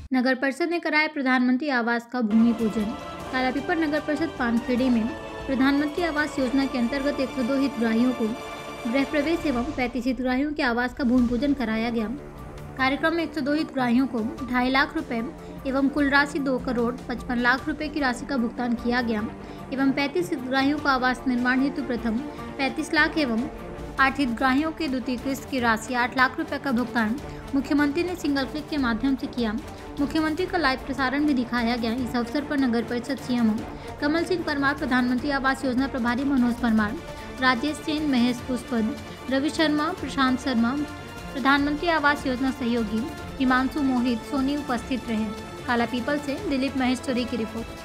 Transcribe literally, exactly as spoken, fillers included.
नगर परिषद ने कराया प्रधानमंत्री आवास का भूमि पूजन। कालापीपल नगर परिषद पानखेड़ी में प्रधानमंत्री आवास योजना के अंतर्गत एक सौ दो हितग्राहियों को गृह प्रवेश एवं पैंतीस हितग्राहियों के आवास का भूमि पूजन कराया गया। कार्यक्रम में एक सौ दो हितग्राहियों को ढाई लाख रुपए एवं कुल राशि दो करोड़ पचपन लाख रुपए की राशि का भुगतान किया गया एवं पैंतीस हितग्राहियों को आवास निर्माण हेतु प्रथम पैंतीस लाख एवं आठ हितग्राहियों के द्वितीय किस्त की राशि आठ लाख रुपए का भुगतान मुख्यमंत्री ने सिंगल क्लिक के माध्यम से किया। मुख्यमंत्री का लाइव प्रसारण भी दिखाया गया। इस अवसर पर नगर परिषद सीएमओ कमल सिंह परमार, प्रधानमंत्री आवास योजना प्रभारी मनोज परमार, राजेश सेन, महेश पुष्पद, रवि शर्मा, प्रशांत शर्मा, प्रधानमंत्री आवास योजना सहयोगी हिमांशु मोहित सोनी उपस्थित रहे। कालापीपल से दिलीप महेश्वरी की रिपोर्ट।